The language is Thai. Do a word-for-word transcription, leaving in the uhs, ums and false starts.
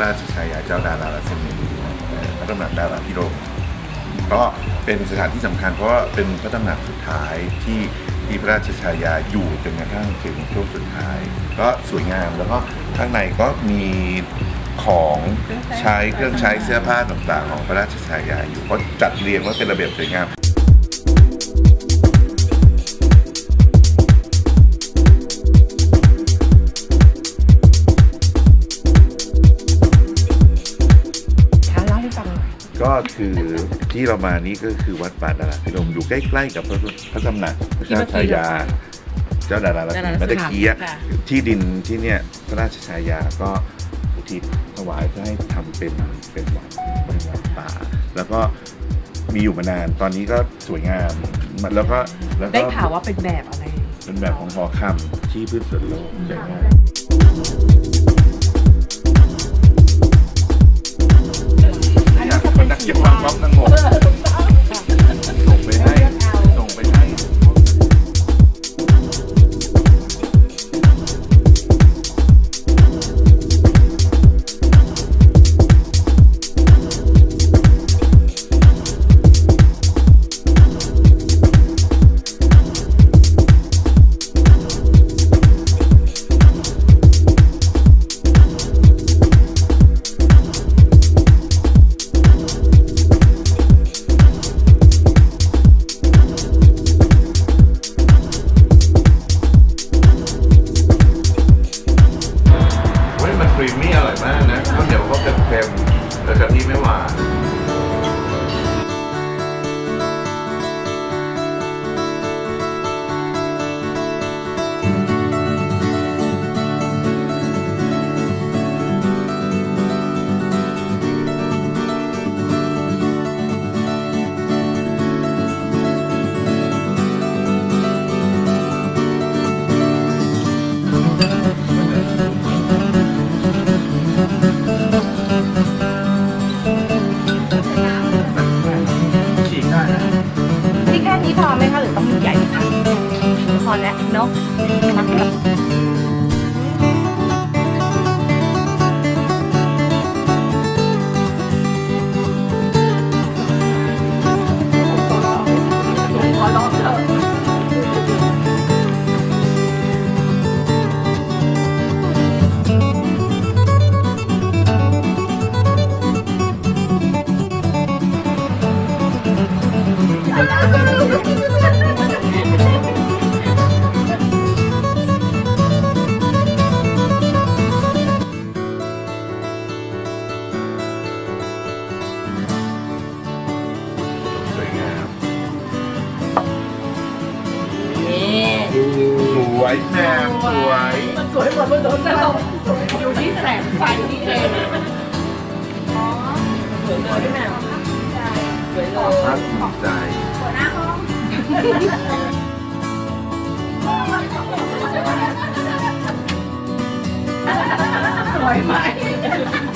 ราชฉายาเจ้าดารารัศมีพระตำหนักดาราพิรมก็เป็นสถานที่สำคัญเพราะว่าเป็นพระตำหนักสุดท้ายที่ที่พระราชฉายาอยู่จนกระทั่งถึงช่วงสุดท้ายก็สวยงามแล้วก็ข้างในก็มีของใช้เครื่องใช้เสื้อผ้าต่างๆของพระราชฉายาอยู่ก็จัดเรียงไว้เป็นระเบียบสวยงามก็คือที่เรามานี้ก็คือวัดป่าดาราพิรมอยู่ใกล้ๆกับพระตำหนักพระราชฉายาเจ้าดารารัศมีเมื่อกี้ที่ดินที่เนี่ยพระราชฉายาก็อุทิศถวายเพื่อให้ทำเป็นเป็นวัดเป็นวัดป่าแล้วก็มีอยู่มานานตอนนี้ก็สวยงามแล้วก็แล้วก็ได้ข่าวว่าเป็นแบบอะไรเป็นแบบของหอคำที่พืชสวนโลกสวยงามนักเก็บความลับนางงส่งไปให้ส่งไปให้ครีมมี่อร่อยมากนะข้าวเหนียวก็เค็มๆแต่กะทิไม่หวานนี่พอไหมคะหรือต้องใหญ่คะพอแล้วเนาะขอลองเถอะสวยแม่สวยมันสวยหมดมันโดนแต่อยู่ที่แสงไฟนี่เองอ๋อสวยเลยแม่สวยเลยภาคภูมิใจหัวหน้าห้องสวยไหม